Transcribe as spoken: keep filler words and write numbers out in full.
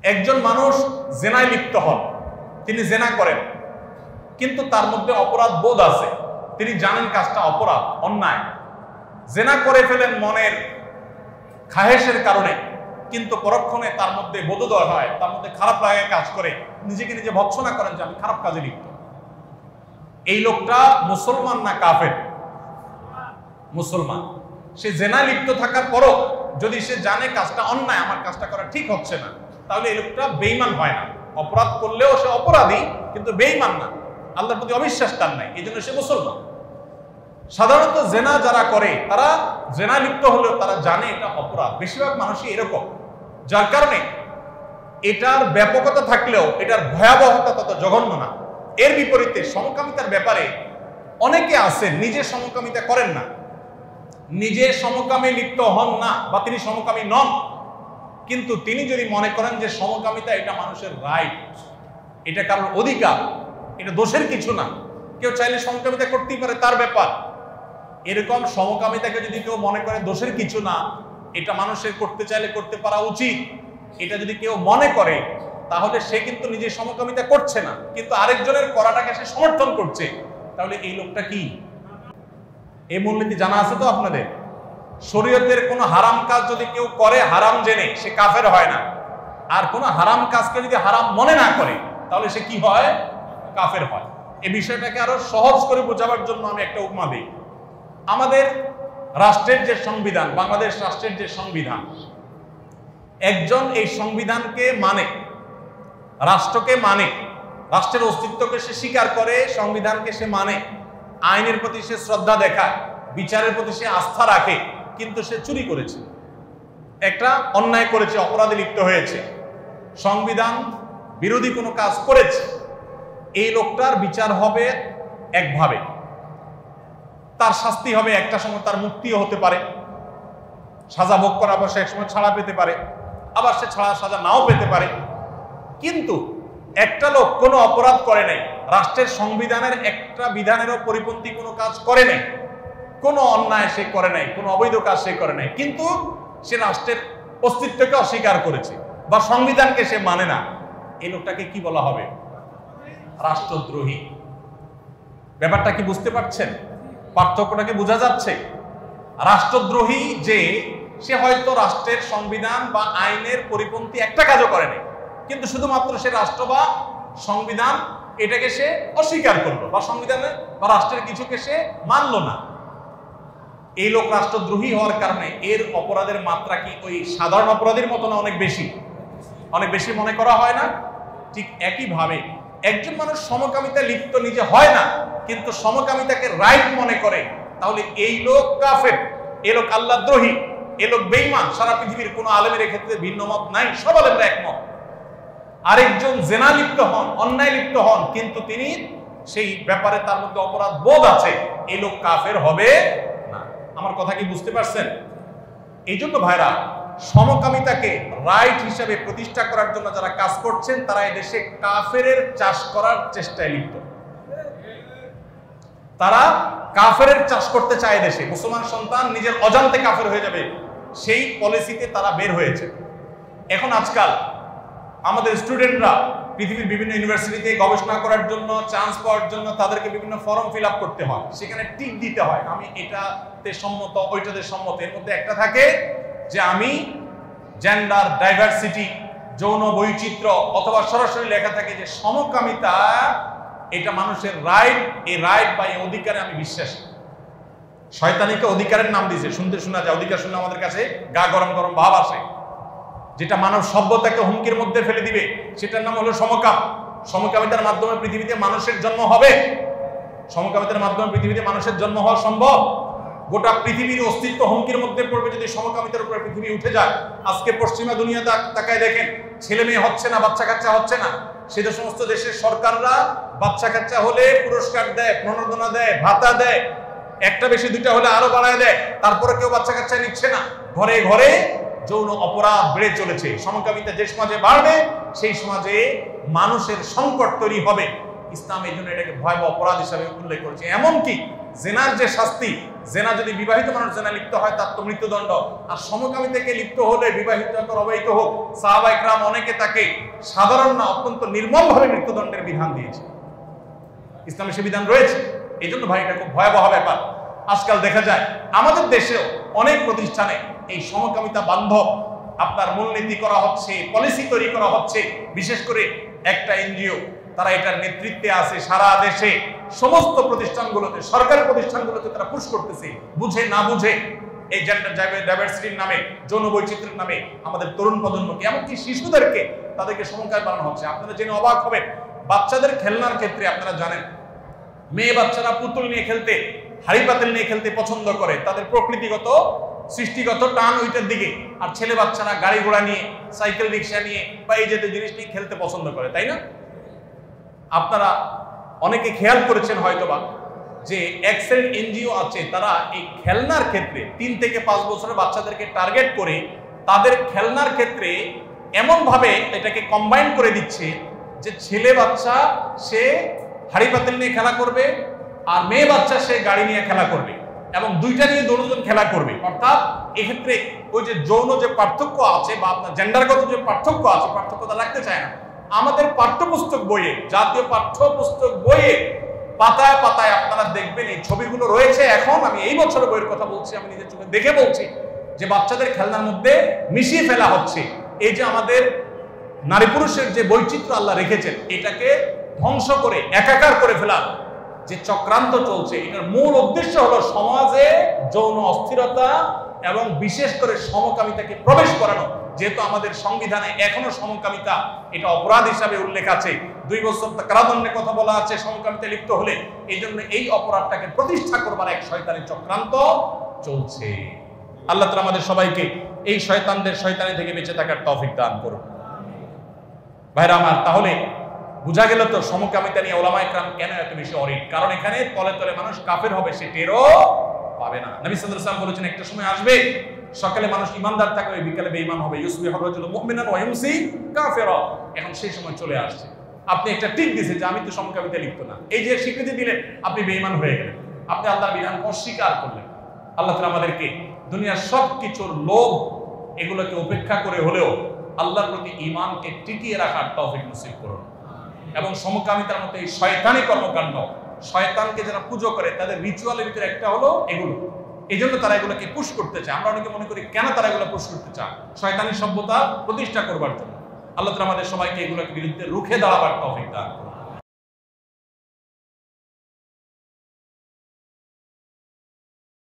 একজন মানুষ জেনায় লিপ্ত হন, তিনি জেনা করেন, কিন্তু তার মধ্যে অপরাধ বোধ আছে, তিনি জানেন কাজটা অপরাধ, অন্যায়, জেনা করে ফেলেন মনের খাহেশের কারণে, কিন্তু পরক্ষণে তার মধ্যে বোধোদয় হয়, তার মধ্যে খারাপ লাগায় কাজ করে, নিজেকে নিজে ভৎসনা করেন যে আমি খারাপ কাজে লিপ্ত। এই লোকটা মুসলমান না কাফের? মুসলমান। সে জেনায় লিপ্ত থাকার পরও যদি সে জানে কাজটা অন্যায়, আমার কাজটা করা ঠিক হচ্ছে না, তাহলে এই লোকটা বেঈমান হয় না। অপরাধ করলেও সে অপরাধী, কিন্তু বেঈমান না, আল্লাহর প্রতি অবিশ্বাস তার নাই, এই জন্য সে মুসলমান। সাধারণত জেনা যারা করে তারা জেনা লিপ্ত হলেও তারা জানে এটা অপরাধ, বেশিরভাগ মানুষই এরকম, যার কারণে এটার ব্যাপকতা থাকলেও এটার ভয়াবহতা তত জঘন্য না। এর বিপরীতে সমকামিতার ব্যাপারে অনেকে আছেন নিজে সমকামিতা করেন না, নিজে সমকামে লিপ্ত হন না, বা তিনি সমকামী নন, কিন্তু তিনি যদি মনে করেন যে সমকামিতা এটা মানুষের রাইট, এটা কারোর অধিকার, এটা দোষের কিছু না, কেউ চাইলে সমকামিতা করতেই পারে, তার ব্যাপার, এরকম সমকামিতাকে যদি কেউ মনে করে দোষের কিছু না, এটা মানুষের করতে চাইলে করতে পারা উচিত, এটা যদি কেউ মনে করে, তাহলে সে কিন্তু নিজে সমকামিতা করছে না, কিন্তু আরেকজনের করাটাকে সে সমর্থন করছে। তাহলে এই লোকটা কি? এই মূলনীতি জানা আছে তো আপনাদের? শরীয়তের কোনো হারাম কাজ যদি কেউ করে হারাম জেনে, সে কাফের হয় না, আর কোনো হারাম কাজকে যদি হারাম মনে না করে, তাহলে সে কি হয়? কাফের হয়। এই বিষয়টাকে আরো সহজ করে বোঝাবার জন্য আমি একটা উপমা দিই। আমাদের রাষ্ট্রের যে সংবিধান, বাংলাদেশ রাষ্ট্রের যে সংবিধান, একজন এই সংবিধানকে মানে, রাষ্ট্রকে মানে, রাষ্ট্রের অস্তিত্বকে সে স্বীকার করে, সংবিধানকে সে মানে, আইনের প্রতি সে শ্রদ্ধা দেখায়, বিচারের প্রতি সে আস্থা রাখে, কিন্তু সে চুরি করেছে, একটা অন্যায় করেছে, অপরাধে লিপ্ত হয়েছে, সংবিধান বিরোধী কোনো কাজ করেছে, এই লোকটার বিচার হবে একভাবে, তার শাস্তি হবে একটা সময়, তার মুক্তিও হতে পারে, সাজা ভোগ করার পর সে এক সময় ছাড়া পেতে পারে, আবার সে ছাড়া সাজা নাও পেতে পারে। কিন্তু একটা লোক কোনো অপরাধ করে নাই, রাষ্ট্রের সংবিধানের একটা বিধানেরও পরিপন্থী কোনো কাজ করে নাই, কোনো অন্যায় সে করে নাই, কোনো অবৈধ কাজ সে করে নাই, কিন্তু সে রাষ্ট্রের অস্তিত্বকে অস্বীকার করেছে বা সংবিধানকে সে মানে না, এই লোকটাকে কি বলা হবে? রাষ্ট্রদ্রোহী। ব্যাপারটা কি বুঝতে পারছেন? পার্থক্যটাকে বোঝা যাচ্ছে? রাষ্ট্রদ্রোহী যে সে হয়তো রাষ্ট্রের সংবিধান বা আইনের পরিপন্থী একটা কাজও করে নাই, কিন্তু শুধুমাত্র সে রাষ্ট্র বা সংবিধান এটাকে সে অস্বীকার করলো, বা সংবিধানে বা রাষ্ট্রের কিছুকে সে মানলো না, এই লোক রাষ্ট্রদ্রোহী হওয়ার কারণে এর অপরাধের মাত্রা কি ওই সাধারণ অপরাধের মতো না? অনেক বেশি, অনেক বেশি মনে করা হয় না? ঠিক একইভাবে একজন মানুষ সমকামিতা লিপ্ত নিজে হয় না, কিন্তু সমকামিতাকে রাইট মনে করে, তাহলে এই লোক কাফের, এই লোক আল্লাহদ্রোহী, এই লোক বেঈমান। সারা পৃথিবীর কোনো আলেমের ক্ষেত্রে ভিন্ন মত নাই, সব আলেমরা একমত। আরেকজন জেনা লিপ্ত হন, অন্যায় লিপ্ত হন, কিন্তু তিনি সেই ব্যাপারে তার মধ্যে অপরাধ বোধ আছে, এই লোক কাফের হবে না। আমার কথা কি বুঝতে পারছেন? এই জন্য ভাইরা, সমকামিতাকে রাইট হিসাবে প্রতিষ্ঠা করার জন্য যারা কাজ করছেন, তারা এদেশে কাফেরের চাষ করার চেষ্টায় লিপ্ত। তারা কাফেরের চাষ করতে চায় দেশে, মুসলমান সন্তান নিজের অজান্তে কাফের হয়ে যাবে, সেই পলিসিতে তারা বের হয়েছে। এখন আজকাল আমাদের স্টুডেন্টরা পৃথিবীর বিভিন্ন ইউনিভার্সিটিতে গবেষণা করার জন্য, চান্স পাওয়ার জন্য তাদেরকে বিভিন্ন ফর্ম ফিল আপ করতে হয়, সেখানে টিক দিতে হয়, আমি এটাতে সম্মত, ওইটাতে সম্মত। এর মধ্যে একটা থাকে যে আমি জেন্ডার ডাইভার্সিটি, যৌন বৈচিত্র্য, অথবা সরাসরি লেখা থাকে যে সমকামিতা এটা মানুষের রাইট, এই রাইট বা এই অধিকারে আমি বিশ্বাসী। শয়তানিকে অধিকারের নাম দিয়েছে, শুনতে শোনা যায়, অধিকার শুনে আমাদের কাছে গা গরম গরম ভাব আসে। যেটা মানব সভ্যতাকে হুমকির মধ্যে ফেলে দিবে সেটার নাম হলো সমকাম। সমকামিতার মাধ্যমে পৃথিবীতে মানুষের জন্ম হবে? সমকামিতার মাধ্যমে পৃথিবীতে মানুষের জন্ম হওয়া সম্ভব? গোটা পৃথিবীর অস্তিত্ব হুমকির মধ্যে পড়বে যদি সমকামিতার উপরে পৃথিবী উঠে যায়। আজকে পশ্চিমা দুনিয়া তাকায় দেখেন, ছেলে মেয়ে হচ্ছে না, বাচ্চা কাচ্চা হচ্ছে না, সে সমস্ত দেশের সরকাররা বাচ্চা কাচ্চা হলে পুরস্কার দেয়, প্রণোদনা দেয়, ভাতা দেয়, একটা বেশি দুইটা হলে আরো বাড়ায় দেয়, তারপরে কেউ বাচ্চা কাচ্চা নিচ্ছে না। ঘরে ঘরে যৌন অপরাধ বেড়ে চলেছে। সমকামিতা যে সমাজে বাড়বে, সেই সমাজে মানুষের সংকট তৈরি হবে। ইসলাম এই জন্য এটাকে ভয়াবহ অপরাধ হিসাবে উল্লেখ করেছে। এমনকি জেনার যে শাস্তি, জেনা যদি বিবাহিত মানুষ জেনা লিপ্ত হয় তার তো মৃত্যুদণ্ড, আর সমকামিতাকে লিপ্ত হলে বিবাহিত হোক অবিবাহিত হোক সাহাবা ইকরাম অনেকে তাকে সাধারণ না অত্যন্ত নির্মমভাবে মৃত্যুদণ্ডের বিধান দিয়েছে। ইসলামে সে বিধান রয়েছে। এই জন্য ভাই এটা খুব ভয়াবহ ব্যাপার। আজকাল দেখা যায় আমাদের দেশেও অনেক প্রতিষ্ঠানে এই সমকামিতা বান্ধব আপনার মূলনীতি করা হচ্ছে, পলিসি তৈরি করা হচ্ছে। বিশেষ করে একটা এনজিও তারা এটার নেতৃত্বে আছে সারা দেশে সমস্ত প্রতিষ্ঠানগুলোতে, সরকারি প্রতিষ্ঠানগুলোতে তারা পুশ করতেছে, বুঝে না বুঝে এই জেন্ডার ডাইভার্সিটির নামে, যৌন বৈচিত্র্যের নামে আমাদের তরুণ প্রজন্মকে, এমনকি শিশুদেরকে তাদেরকে সমকামী বানানো হচ্ছে। আপনারা জেনে অবাক হবেন, বাচ্চাদের খেলনার ক্ষেত্রে আপনারা জানেন মেয়ে বাচ্চারা পুতুল নিয়ে খেলতে, হাড়ি পাতিল নিয়ে খেলতে পছন্দ করে, তাদের প্রকৃতিগত সৃষ্টিগত টান ওইটার দিকে। আর ছেলে বাচ্চারা গাড়ি ঘোড়া নিয়ে, সাইকেল রিক্সা নিয়ে বা এই জাতীয় জিনিস নিয়ে খেলতে পছন্দ করে, তাই না? আপনারা অনেকে খেয়াল করেছেন হয়তোবা যে এক্সেল এনজিও আছে, তারা এই খেলনার ক্ষেত্রে তিন থেকে পাঁচ বছরের বাচ্চাদেরকে টার্গেট করে তাদের খেলনার ক্ষেত্রে এমনভাবে এটাকে কম্বাইন করে দিচ্ছে যে ছেলে বাচ্চা সে হাড়ি পাতিল নিয়ে খেলা করবে আর মেয়ে বাচ্চা সে গাড়ি নিয়ে খেলা করবে, এবং দুইটা নিয়ে দুজন খেলা করবে। অর্থাৎ এক্ষেত্রে ওই যে যৌন যে পার্থক্য আছে বা আপনার জেন্ডারগত যে পার্থক্য আছে, পার্থক্যটা রাখতে চায় না। আমাদের পাঠ্যপুস্তক বইয়ে, জাতীয় পাঠ্যপুস্তক বইয়ে পাতায় পাতায় আপনারা দেখবেন এই ছবিগুলো রয়েছে। এখন আমি এই বছরের বইয়ের কথা বলছি, আমি নিজের চোখে দেখে বলছি যে বাচ্চাদের খেলনার মধ্যে মিশিয়ে ফেলা হচ্ছে। এই যে আমাদের নারী পুরুষের যে বৈচিত্র্য আল্লাহ রেখেছেন, এটাকে ধ্বংস করে একাকার করে ফেলার যে চক্রান্ত চলছে, এটার মূল উদ্দেশ্য হলো সমাজে যৌন অস্থিরতা এবং বিশেষ করে সমকামিতাকে প্রবেশ করানো। যেহেতু আমাদের সংবিধানে এখনো সমকামিতা এটা অপরাধ হিসাবে উল্লেখ আছে, দুই বছর কারাদণ্ডের কথা বলা আছে সমকামিতা লিপ্ত হলে। এই জন্য এই অপরাধটাকে প্রতিষ্ঠা করবার এক শয়তানি চক্রান্ত চলছে। আল্লাহ তাআলা আমাদের সবাইকে এই শয়তানদের শয়তানি থেকে বেঁচে থাকার তৌফিক দান করুন। ভাইরা আমার, তাহলে বুঝা গেল তো সমকামিতা নিয়ে ওলামায়ে কেরাম কেন এত বেশি অরিড। কারণ এখানে তলে তলে মানুষ কাফের হবে, সে টেরও পাবে না। নবী সাল্লাল্লাহু আলাইহি ওয়াসাল্লাম বলেছেন একটা সময় আসবে সকালে মানুষ ইমানদার থাকবে, বিকালে বেঈমান হবে। ইউসবিহু রাজুলুন মুমিনান ওয়া ইউমসি কাফিরা। এখন সেই সময় চলে আসছে। আপনি একটা টিক দিয়েছেন যে আমি তো সমকামিতা লিপ্ত না, এই যে স্বীকৃতি দিলেন আপনি বেঈমান হয়ে গেলেন, আপনি আল্লাহর বিধান অস্বীকার করলেন। আল্লাহ তাআলা আমাদেরকে দুনিয়ার সব কিছুর লোভ এগুলোকে উপেক্ষা করে হলেও আল্লাহর প্রতি ঈমানকে টিকিয়ে রাখার তৌফিক নসিব করুন। এবং সমকামিতার মতো এই শয়তানি কর্মকাণ্ড, শয়তানকে যারা পুজো করে তাদের রিচুয়ালের ভিতরে একটা হলো এগুলো। এই জন্য তারা এগুলোকে পুশ করতে চায়। আমরা অনেকে মনে করি কেন তারা এগুলো পুশ করতে চায়? শয়তানি সভ্যতা প্রতিষ্ঠা করবার জন্য। আল্লাহ তাআলা আমাদের সবাইকে এগুলোর বিরুদ্ধে রুখে দাঁড়াবার তৌফিক দান করুন।